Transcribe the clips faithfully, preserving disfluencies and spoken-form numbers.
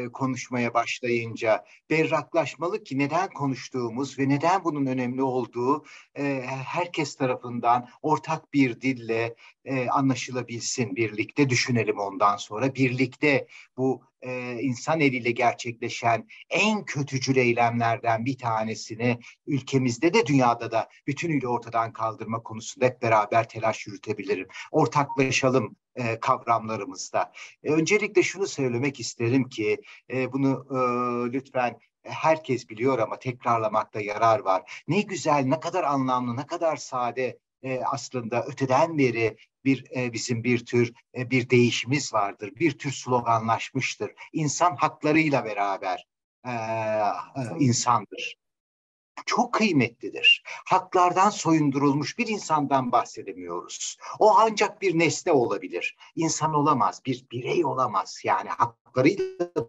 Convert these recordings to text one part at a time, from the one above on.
konuşmaya başlayınca berraklaşmalı ki neden konuştuğumuz ve neden bunun önemli olduğu e, herkes tarafından ortak bir dille e, anlaşılabilsin. Birlikte düşünelim ondan sonra. Birlikte bu e, insan eliyle gerçekleşen en kötücül eylemlerden bir tanesini ülkemizde de dünyada da bütünüyle ortadan kaldırma konusunda hep beraber telaş yürütebilirim. Ortaklaşalım e, kavramlarımızda. E, öncelikle şunu söylemek isterim ki e, bunu e, lütfen herkes biliyor ama tekrarlamakta yarar var. Ne güzel, ne kadar anlamlı, ne kadar sade e, aslında öteden beri bir e, bizim bir tür e, bir değişimiz vardır. Bir tür sloganlaşmıştır. İnsan haklarıyla beraber e, e, insandır. Çok kıymetlidir. Haklardan soyundurulmuş bir insandan bahsedemiyoruz. O ancak bir nesne olabilir. İnsan olamaz, bir birey olamaz. Yani haklarıyla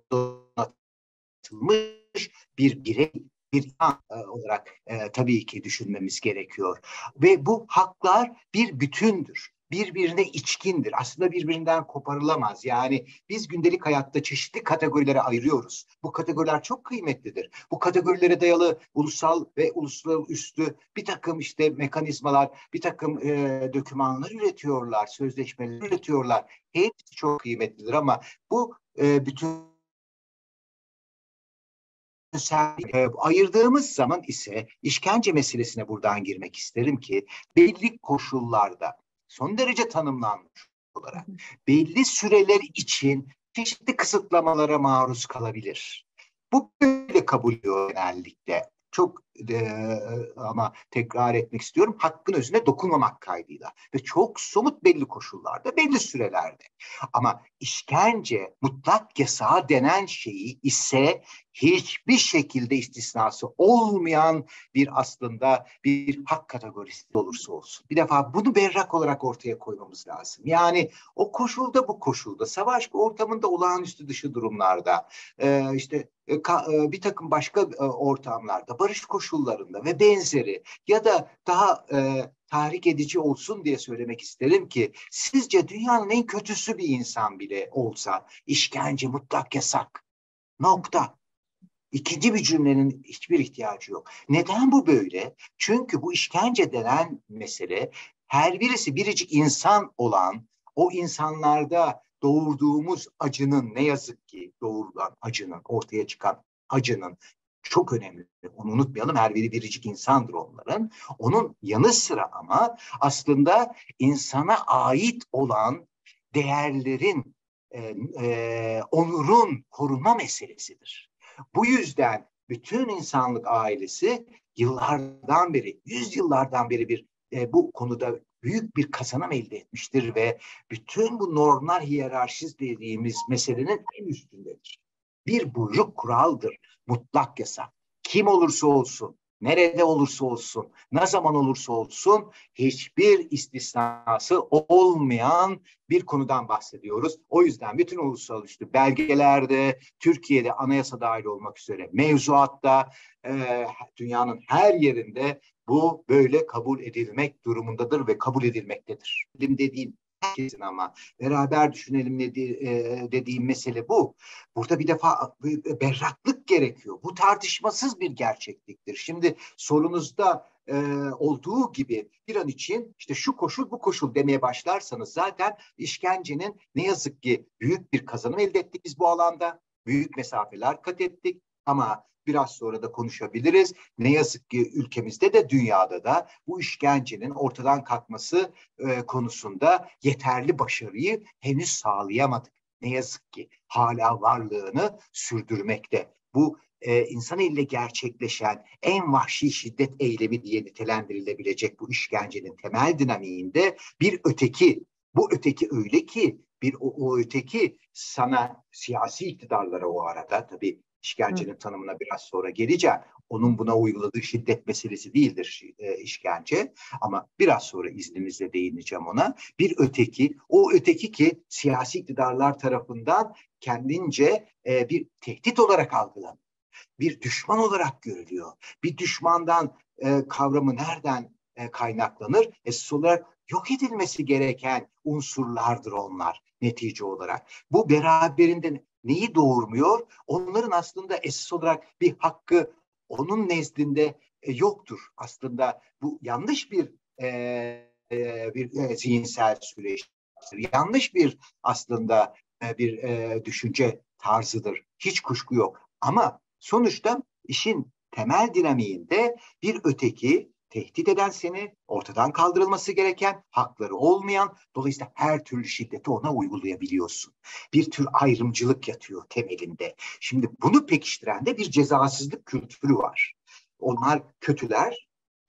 donatılmış bir birey, bir insan e, olarak e, tabii ki düşünmemiz gerekiyor. Ve bu haklar bir bütündür. Birbirine içkindir. Aslında birbirinden koparılamaz. Yani biz gündelik hayatta çeşitli kategorilere ayırıyoruz. Bu kategoriler çok kıymetlidir. Bu kategorilere dayalı ulusal ve uluslararası bir takım işte mekanizmalar, bir takım e, dokümanlar üretiyorlar, sözleşmeler üretiyorlar. Hepsi çok kıymetlidir ama bu e, bütün e, ayırdığımız zaman ise işkence meselesine buradan girmek isterim ki belli koşullarda son derece tanımlanmış olarak belli süreler için çeşitli kısıtlamalara maruz kalabilir. Bu böyle kabul ediyor genellikle. Çok e, ama tekrar etmek istiyorum, hakkın özüne dokunmamak kaydıyla ve çok somut belli koşullarda, belli sürelerde. Ama işkence mutlak yasağı denen şeyi ise hiçbir şekilde istisnası olmayan bir aslında bir hak kategorisi olursa olsun. Bir defa bunu berrak olarak ortaya koymamız lazım. Yani o koşulda, bu koşulda, savaş ortamında, olağanüstü dışı durumlarda, e, işte e, ka, e, bir takım başka e, ortamlarda, barış koşullarında ve benzeri ya da daha e, tahrik edici olsun diye söylemek isterim ki sizce dünyanın en kötüsü bir insan bile olsa işkence mutlak yasak. Nokta. İkinci bir cümlenin hiçbir ihtiyacı yok. Neden bu böyle? Çünkü bu işkence denen mesele her birisi biricik insan olan o insanlarda doğurduğumuz acının, ne yazık ki doğurulan acının, ortaya çıkan acının çok önemli. Onu unutmayalım, her biri biricik insandır onların. Onun yanı sıra ama aslında insana ait olan değerlerin, e, e, onurun korunma meselesidir. Bu yüzden bütün insanlık ailesi yıllardan beri, yüzyıllardan beri bir e, bu konuda büyük bir kazanım elde etmiştir ve bütün bu normlar hiyerarşisi dediğimiz meselenin en üstündedir. Bir buyruk kuraldır, mutlak yasak. Kim olursa olsun, nerede olursa olsun, ne zaman olursa olsun hiçbir istisnası olmayan bir konudan bahsediyoruz. O yüzden bütün uluslararası belgelerde, Türkiye'de anayasa dahil olmak üzere mevzuatta, e, dünyanın her yerinde bu böyle kabul edilmek durumundadır ve kabul edilmektedir. Bilim dediğim herkesin ama beraber düşünelim dediğim mesele bu. Burada bir defa berraklık gerekiyor. Bu tartışmasız bir gerçekliktir. Şimdi sorunuzda e, olduğu gibi bir an için işte şu koşul bu koşul demeye başlarsanız zaten işkencenin ne yazık ki büyük bir kazanım elde ettik biz bu alanda. Büyük mesafeler kat ettik ama biraz sonra da konuşabiliriz. Ne yazık ki ülkemizde de dünyada da bu işkencenin ortadan kalkması e, konusunda yeterli başarıyı henüz sağlayamadık. Ne yazık ki hala varlığını sürdürmekte. Bu e, insan eliyle gerçekleşen en vahşi şiddet eylemi diye nitelendirilebilecek bu işkencenin temel dinamiğinde bir öteki, bu öteki öyle ki bir o, o öteki sana siyasi iktidarlara o arada tabii işkencenin tanımına biraz sonra geleceğim. Onun buna uyguladığı şiddet meselesi değildir e, işkence ama biraz sonra izninizle değineceğim ona. Bir öteki, o öteki ki siyasi iktidarlar tarafından kendince e, bir tehdit olarak algılanıyor. Bir düşman olarak görülüyor. Bir düşmandan e, kavramı nereden e, kaynaklanır? Esas olarak yok edilmesi gereken unsurlardır onlar netice olarak. Bu beraberinde neyi doğurmuyor? Onların aslında esas olarak bir hakkı onun nezdinde e, yoktur. Aslında bu yanlış bir e, e, bir e, zihinsel süreçtir. Yanlış bir aslında e, bir e, düşünce tarzıdır. Hiç kuşku yok. Ama sonuçta işin temel dinamiğinde bir öteki tehdit eden, seni ortadan kaldırılması gereken, hakları olmayan, dolayısıyla her türlü şiddeti ona uygulayabiliyorsun. Bir tür ayrımcılık yatıyor temelinde. Şimdi bunu pekiştiren de bir cezasızlık kültürü var. Onlar kötüler,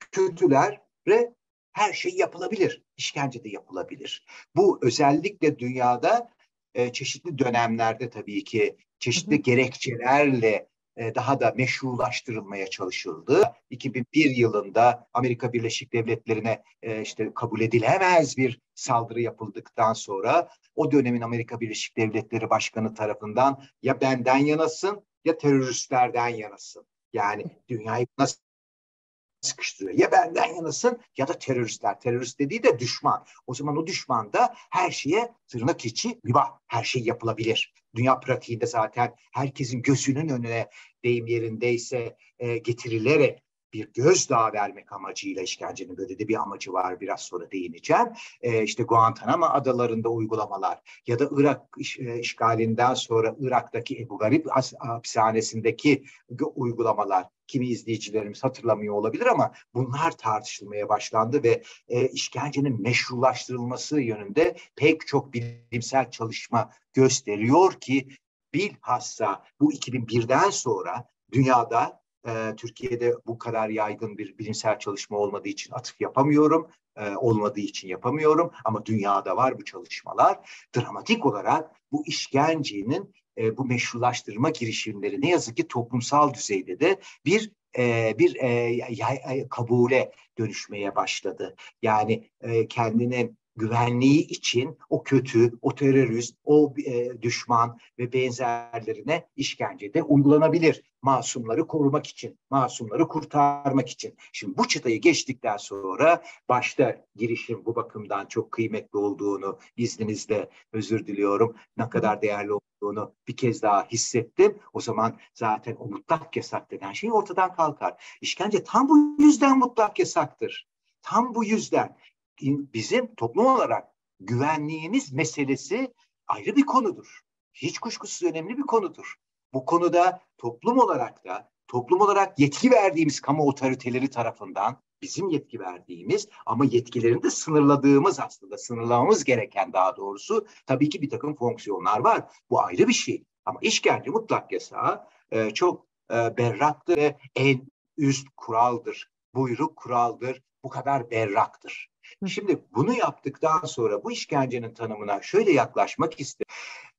kötülere her şey yapılabilir. İşkence de yapılabilir. Bu özellikle dünyada e, çeşitli dönemlerde tabii ki çeşitli Hı hı. gerekçelerle e, daha da meşrulaştırılmaya çalışıldı. iki bin bir yılında Amerika Birleşik Devletleri'ne e, işte kabul edilemez bir saldırı yapıldıktan sonra o dönemin Amerika Birleşik Devletleri Başkanı tarafından ya benden yanasın ya teröristlerden yanasın. Yani dünyayı nasıl sıkıştırıyor? Ya benden yanasın ya da teröristler. Terörist dediği de düşman. O zaman o düşman da her şeye tırnak içi mübah. Her şey yapılabilir. Dünya pratiğinde zaten herkesin gözünün önüne, deyim yerindeyse e, getirilerek bir gözdağı vermek amacıyla işkencenin böyle de bir amacı var. Biraz sonra değineceğim. E, işte Guantanamo adalarında uygulamalar ya da Irak iş, e, işgalinden sonra Irak'taki Ebu Garib hapishanesindeki uygulamalar. Kimi izleyicilerimiz hatırlamıyor olabilir ama bunlar tartışılmaya başlandı ve e, işkencenin meşrulaştırılması yönünde pek çok bilimsel çalışma gösteriyor ki bilhassa bu iki bin birden sonra dünyada, e, Türkiye'de bu kadar yaygın bir bilimsel çalışma olmadığı için atıf yapamıyorum, e, olmadığı için yapamıyorum ama dünyada var bu çalışmalar. Dramatik olarak bu işkencenin e, bu meşrulaştırma girişimleri ne yazık ki toplumsal düzeyde de bir e, bir e, ya, kabule dönüşmeye başladı. Yani e, kendinin güvenliği için o kötü, o terörist, o e, düşman ve benzerlerine işkencede uygulanabilir. Masumları korumak için, masumları kurtarmak için. Şimdi bu çıtayı geçtikten sonra başta girişim bu bakımdan çok kıymetli olduğunu izninizle özür diliyorum. Ne kadar değerli olduğunu bir kez daha hissettim. O zaman zaten o mutlak yasak denen şey ortadan kalkar. İşkence tam bu yüzden mutlak yasaktır. Tam bu yüzden bizim toplum olarak güvenliğimiz meselesi ayrı bir konudur. Hiç kuşkusuz önemli bir konudur. Bu konuda toplum olarak da toplum olarak yetki verdiğimiz kamu otoriteleri tarafından bizim yetki verdiğimiz ama yetkilerini de sınırladığımız, aslında sınırlamamız gereken daha doğrusu tabii ki bir takım fonksiyonlar var. Bu ayrı bir şey. Ama işkence mutlak yasağı e, çok e, berraktır ve en üst kuraldır. Buyruk kuraldır. Bu kadar berraktır. Şimdi bunu yaptıktan sonra bu işkencenin tanımına şöyle yaklaşmak istedim.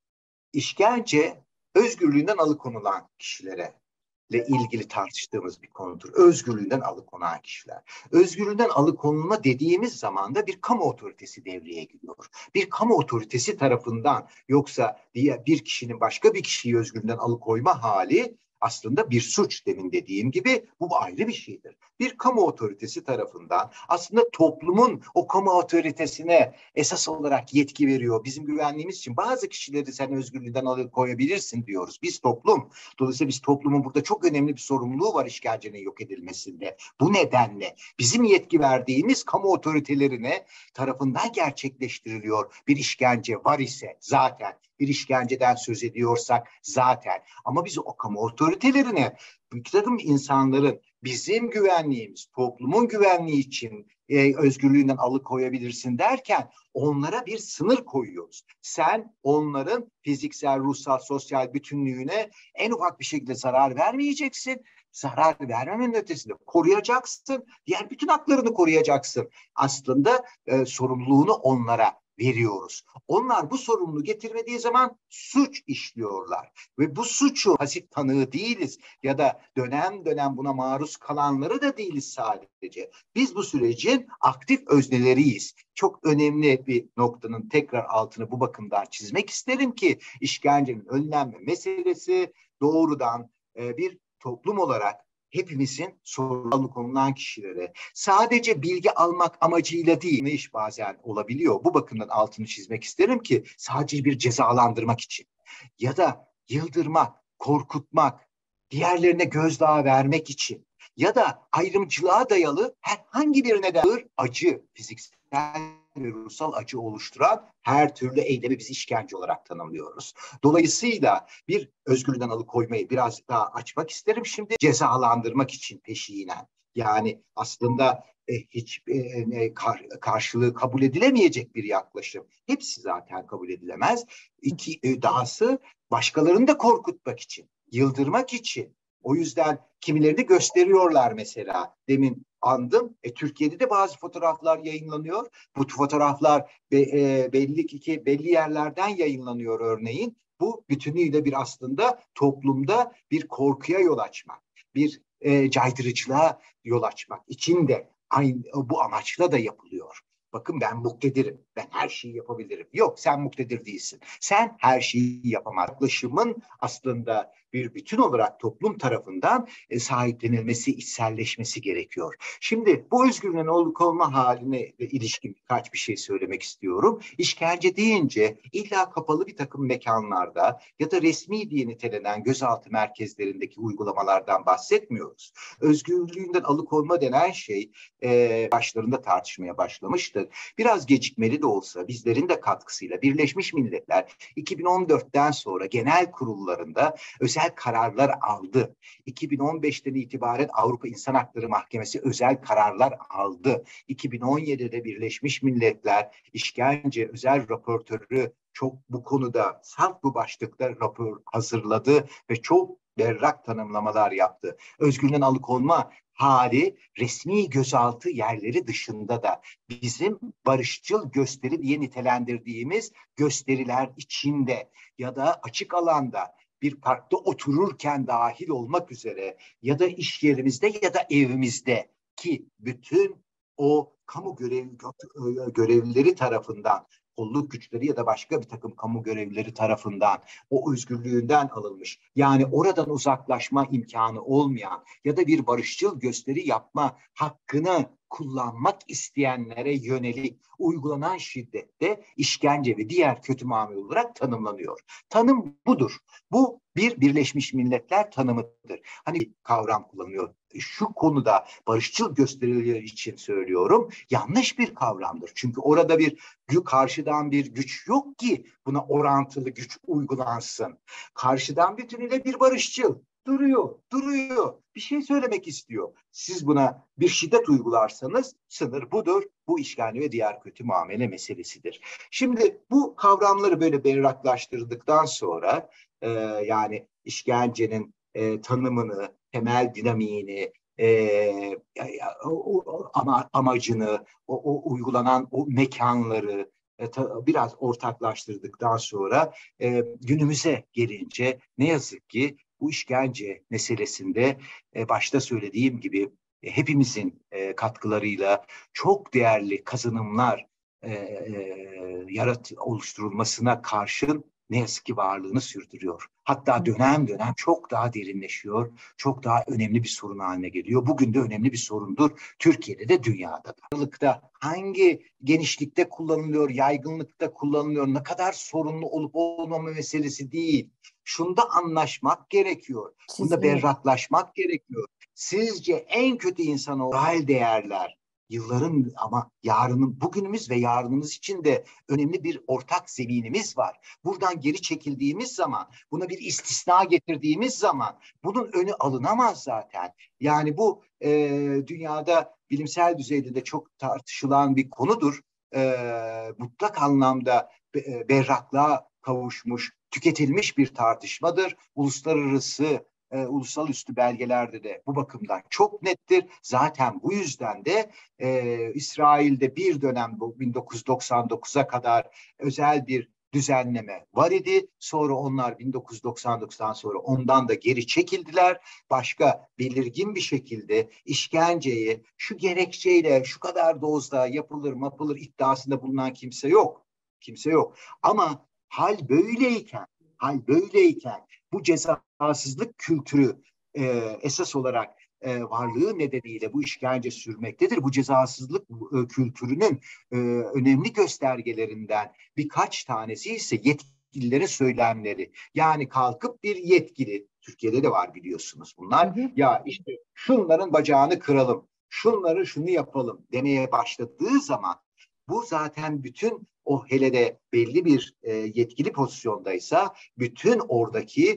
İşkence özgürlüğünden alıkonulan kişilere ile ilgili tartıştığımız bir konudur. Özgürlüğünden alıkonan kişiler. Özgürlüğünden alıkonulma dediğimiz zaman da bir kamu otoritesi devreye giriyor. Bir kamu otoritesi tarafından, yoksa diye bir kişinin başka bir kişiyi özgürlüğünden alıkoyma hali aslında bir suç, demin dediğim gibi bu ayrı bir şeydir. Bir kamu otoritesi tarafından aslında toplumun o kamu otoritesine esas olarak yetki veriyor. Bizim güvenliğimiz için bazı kişileri sen özgürlüğünden alıkoyabilirsin diyoruz. Biz toplum. Dolayısıyla biz toplumun burada çok önemli bir sorumluluğu var işkencenin yok edilmesinde. Bu nedenle bizim yetki verdiğimiz kamu otoritelerine tarafından gerçekleştiriliyor bir işkence var ise zaten, bir işkenceden söz ediyorsak zaten. Ama biz o kamu otoritelerine bir takım insanların bizim güvenliğimiz, toplumun güvenliği için e, özgürlüğünden alıkoyabilirsin derken onlara bir sınır koyuyoruz. Sen onların fiziksel, ruhsal, sosyal bütünlüğüne en ufak bir şekilde zarar vermeyeceksin. Zarar vermemenin ötesinde koruyacaksın. Diğer bütün haklarını koruyacaksın. Aslında e, sorumluluğunu onlara veriyoruz. Onlar bu sorumluluğu getirmediği zaman suç işliyorlar. Ve bu suçu pasif tanığı değiliz ya da dönem dönem buna maruz kalanları da değiliz sadece. Biz bu sürecin aktif özneleriyiz. Çok önemli bir noktanın tekrar altını bu bakımdan çizmek isterim ki işkencenin önlenme meselesi doğrudan e, bir toplum olarak hepimizin sorumlu konulan kişilere sadece bilgi almak amacıyla değil, ne iş bazen olabiliyor. Bu bakımdan altını çizmek isterim ki sadece bir cezalandırmak için ya da yıldırmak, korkutmak, diğerlerine gözdağı vermek için ya da ayrımcılığa dayalı herhangi bir neden acı, fiziksel ve ruhsal acı oluşturan her türlü eylemi biz işkence olarak tanımlıyoruz. Dolayısıyla bir özgürlüğünden alıkoymayı biraz daha açmak isterim şimdi, cezalandırmak için peşinen. Yani aslında e, hiç e, kar, karşılığı kabul edilemeyecek bir yaklaşım. Hepsi zaten kabul edilemez. İki, e, dahası başkalarını da korkutmak için, yıldırmak için. O yüzden kimilerini gösteriyorlar mesela. Demin andım. E, Türkiye'de de bazı fotoğraflar yayınlanıyor. Bu fotoğraflar be, e, belli ki belli yerlerden yayınlanıyor örneğin. Bu bütünüyle bir aslında toplumda bir korkuya yol açmak, bir e, caydırıcılığa yol açmak için de aynı bu amaçla da yapılıyor. Bakın ben muktedirim, ben her şeyi yapabilirim. Yok, sen muktedir değilsin. Sen her şeyi yapamazsın. Yaklaşımın aslında bir bütün olarak toplum tarafından e, sahiplenilmesi, içselleşmesi gerekiyor. Şimdi bu özgürlüğün olup olma haline ilişkin birkaç bir şey söylemek istiyorum. İşkence deyince illa kapalı bir takım mekanlarda ya da resmi diye nitelenen gözaltı merkezlerindeki uygulamalardan bahsetmiyoruz. Özgürlüğünden alıkonma denen şey e, başlarında tartışmaya başlamıştı. Biraz gecikmeli de olsa bizlerin de katkısıyla Birleşmiş Milletler iki bin on dörtten sonra genel kurullarında özel kararlar aldı. iki bin on beşten itibaren Avrupa İnsan Hakları Mahkemesi özel kararlar aldı. iki bin on yedide Birleşmiş Milletler işkence özel raportörü çok bu konuda salt bu başlıkta rapor hazırladı ve çok berrak tanımlamalar yaptı. Özgürlüğünden alıkonma hali resmi gözaltı yerleri dışında da bizim barışçıl gösteri diye nitelendirdiğimiz gösteriler içinde ya da açık alanda bir parkta otururken dahil olmak üzere ya da iş yerimizde ya da evimizde ki bütün o kamu görev, görevlileri tarafından, kolluk güçleri ya da başka bir takım kamu görevlileri tarafından o özgürlüğünden alınmış. Yani oradan uzaklaşma imkanı olmayan ya da bir barışçıl gösteri yapma hakkını kullanmak isteyenlere yönelik uygulanan şiddette işkence ve diğer kötü muamele olarak tanımlanıyor. Tanım budur. Bu bir Birleşmiş Milletler tanımıdır. Hani bir kavram kullanılıyor. Şu konuda barışçıl gösteriler için söylüyorum. Yanlış bir kavramdır. Çünkü orada bir karşıdan bir güç yok ki buna orantılı güç uygulansın. Karşıdan bütünüyle bir barışçıl duruyor, duruyor. Bir şey söylemek istiyor. Siz buna bir şiddet uygularsanız sınır budur. Bu işgali ve diğer kötü muamele meselesidir. Şimdi bu kavramları böyle berraklaştırdıktan sonra e, yani işkencenin e, tanımını, temel dinamiğini, e, o, ama, amacını, o, o uygulanan o mekanları e, ta, biraz ortaklaştırdıktan sonra e, günümüze gelince ne yazık ki bu işkence meselesinde e, başta söylediğim gibi e, hepimizin e, katkılarıyla çok değerli kazanımlar e, e, yarat oluşturulmasına karşın ne yazık ki varlığını sürdürüyor. Hatta dönem dönem çok daha derinleşiyor, çok daha önemli bir sorun haline geliyor. Bugün de önemli bir sorundur. Türkiye'de de dünyada da. Aralıkta hangi genişlikte kullanılıyor, yaygınlıkta kullanılıyor, ne kadar sorunlu olup olmama meselesi değil. Şunda anlaşmak gerekiyor. Bunda berraklaşmak gerekiyor. Sizce en kötü insan o moral değerler, yılların ama yarının, bugünümüz ve yarınımız için de önemli bir ortak zeminimiz var. Buradan geri çekildiğimiz zaman, buna bir istisna getirdiğimiz zaman bunun önü alınamaz zaten. Yani bu e, dünyada bilimsel düzeyde de çok tartışılan bir konudur. E, mutlak anlamda e, berraklığa kavuşmuş, tüketilmiş bir tartışmadır. Uluslararası e, ulusal üstü belgelerde de bu bakımdan çok nettir. Zaten bu yüzden de e, İsrail'de bir dönem bu bin dokuz yüz doksan dokuza kadar özel bir düzenleme var idi. Sonra onlar bin dokuz yüz doksan dokuzdan sonra ondan da geri çekildiler. Başka belirgin bir şekilde işkenceyi şu gerekçeyle şu kadar dozda yapılır mapılır iddiasında bulunan kimse yok. Kimse yok. Ama hal böyleyken, hal böyleyken bu cezasızlık kültürü e, esas olarak e, varlığı nedeniyle bu işkence sürmektedir. Bu cezasızlık e, kültürünün e, önemli göstergelerinden birkaç tanesi ise yetkililerin söylemleri. Yani kalkıp bir yetkili, Türkiye'de de var biliyorsunuz bunlar. Hı hı. Ya işte şunların bacağını kıralım, şunları şunu yapalım demeye başladığı zaman bu zaten bütün o hele de belli bir e, yetkili pozisyondaysa bütün oradaki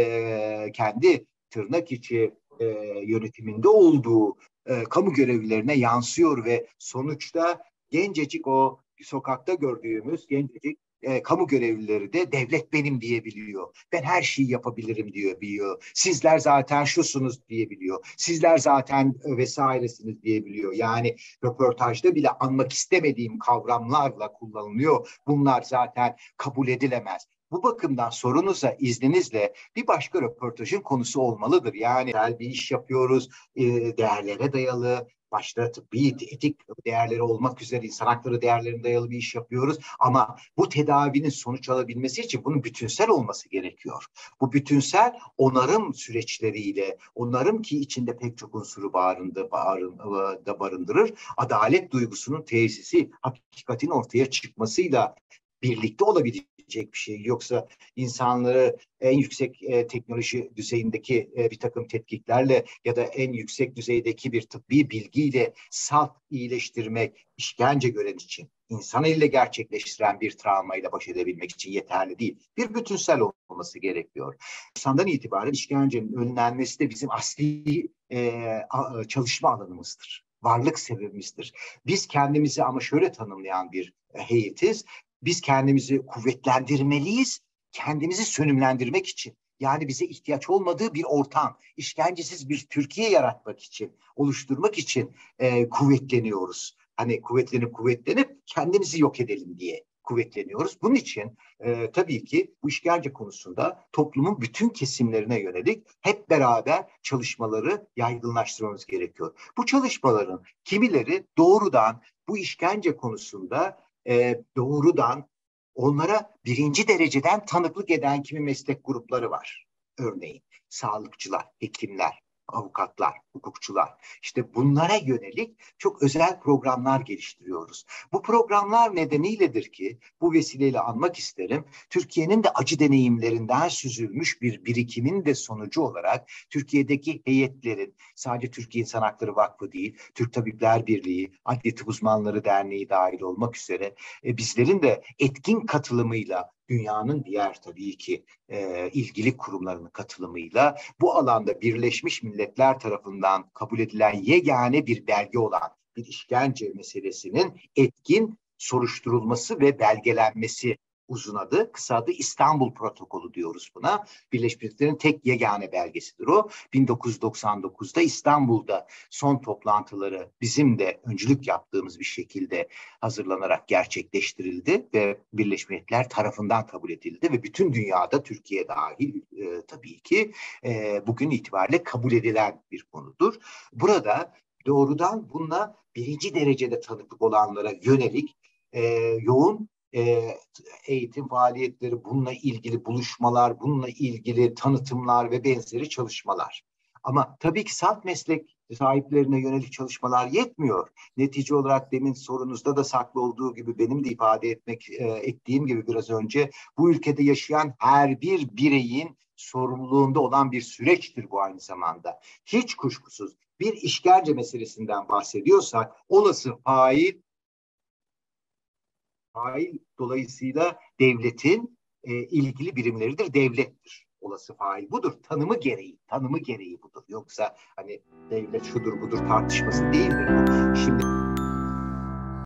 e, kendi tırnak içi e, yönetiminde olduğu e, kamu görevlilerine yansıyor ve sonuçta gencecik o sokakta gördüğümüz gencecik e, kamu görevlileri de devlet benim diyebiliyor. Ben her şeyi yapabilirim diyor biliyor. Sizler zaten şusunuz diyebiliyor. Sizler zaten vesairesiniz diyebiliyor. Yani röportajda bile anmak istemediğim kavramlarla kullanılıyor. Bunlar zaten kabul edilemez. Bu bakımdan sorunuza izninizle bir başka röportajın konusu olmalıdır. Yani bir iş yapıyoruz, değerlere dayalı, başta tıbbi etik değerleri olmak üzere insan hakları değerlerine dayalı bir iş yapıyoruz. Ama bu tedavinin sonuç alabilmesi için bunun bütünsel olması gerekiyor. Bu bütünsel onarım süreçleriyle, onarım ki içinde pek çok unsuru barındı, barın, da barındırır, adalet duygusunun tesisi, hakikatin ortaya çıkmasıyla birlikte olabilecek bir şey. Yoksa insanları en yüksek e, teknoloji düzeyindeki e, bir takım tetkiklerle ya da en yüksek düzeydeki bir tıbbi bilgiyle salt iyileştirmek işkence gören için, insan eliyle gerçekleştiren bir travmayla baş edebilmek için yeterli değil. Bir bütünsel olması gerekiyor. doksandan itibaren işkencenin önlenmesi de bizim asli e, çalışma alanımızdır. Varlık sebebimizdir. Biz kendimizi ama şöyle tanımlayan bir heyetiz. Biz kendimizi kuvvetlendirmeliyiz, kendimizi sönümlendirmek için. Yani bize ihtiyaç olmadığı bir ortam, işkencesiz bir Türkiye yaratmak için, oluşturmak için e, kuvvetleniyoruz. Hani kuvvetlenip kuvvetlenip kendimizi yok edelim diye kuvvetleniyoruz. Bunun için e, tabii ki bu işkence konusunda toplumun bütün kesimlerine yönelik hep beraber çalışmaları yaygınlaştırmamız gerekiyor. Bu çalışmaların kimileri doğrudan bu işkence konusunda E, doğrudan onlara birinci dereceden tanıklık eden kimi meslek grupları var. Örneğin sağlıkçılar, hekimler, avukatlar, hukukçular. İşte bunlara yönelik çok özel programlar geliştiriyoruz. Bu programlar nedeniyledir ki bu vesileyle anmak isterim. Türkiye'nin de acı deneyimlerinden süzülmüş bir birikimin de sonucu olarak Türkiye'deki heyetlerin sadece Türkiye İnsan Hakları Vakfı değil, Türk Tabipler Birliği, Adli Tıp Uzmanları Derneği dahil olmak üzere e, bizlerin de etkin katılımıyla dünyanın diğer tabii ki e, ilgili kurumlarının katılımıyla bu alanda Birleşmiş Milletler tarafından kabul edilen yegane bir belge olan bir işkence meselesinin etkin soruşturulması ve belgelenmesi uzun adı, kısa adı İstanbul Protokolü diyoruz buna. Birleşmiş Milletler'in tek yegane belgesidir o. bin dokuz yüz doksan dokuzda İstanbul'da son toplantıları bizim de öncülük yaptığımız bir şekilde hazırlanarak gerçekleştirildi ve Birleşmiş Milletler tarafından kabul edildi ve bütün dünyada Türkiye dahil e, tabii ki e, bugün itibariyle kabul edilen bir konudur. Burada doğrudan bununla birinci derecede tanıklık olanlara yönelik e, yoğun e, eğitim faaliyetleri, bununla ilgili buluşmalar, bununla ilgili tanıtımlar ve benzeri çalışmalar. Ama tabii ki salt meslek sahiplerine yönelik çalışmalar yetmiyor. Netice olarak demin sorunuzda da saklı olduğu gibi benim de ifade etmek e, ettiğim gibi biraz önce bu ülkede yaşayan her bir bireyin sorumluluğunda olan bir süreçtir bu aynı zamanda. Hiç kuşkusuz bir işkence meselesinden bahsediyorsak olası fail fail dolayısıyla devletin e, ilgili birimleridir, devlettir. Olası fail budur. Tanımı gereği, tanımı gereği budur. Yoksa hani devlet şudur budur tartışması değildir bu.